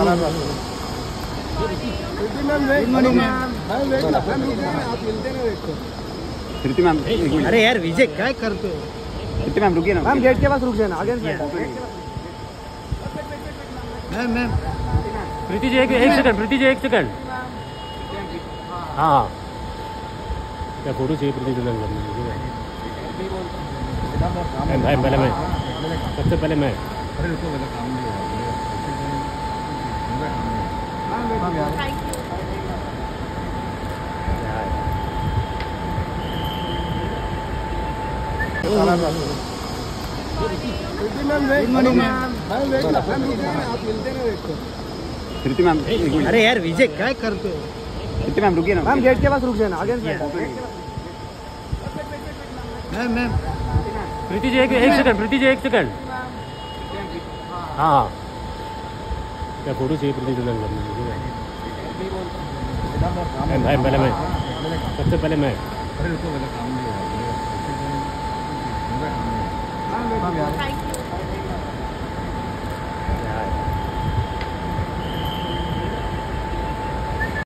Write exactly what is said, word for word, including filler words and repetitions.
कृति ma'am, अरे यार विजय क्या करते हो? कृति मैम रुकिए ना मैम, गेट के पास रुक जाना। आगे मैम मैम प्रीति जी एक एक सेकंड प्रीति जी एक सेकंड हाँ क्या फोटो चाहिए प्रीति जी? भाई पहले मैं सबसे पहले मैं कृति मैम, अरे यार विजय क्या करते हो? कृति मैम रुकिए ना मैम, गेट के पास रुक जाना। आगे मैम मैम प्रीति जी एक एक सेकंड प्रीति जी एक सेकंड हाँ क्या फोटो चाहिए प्रीति जी? भाई पहले मैं सबसे पहले मैं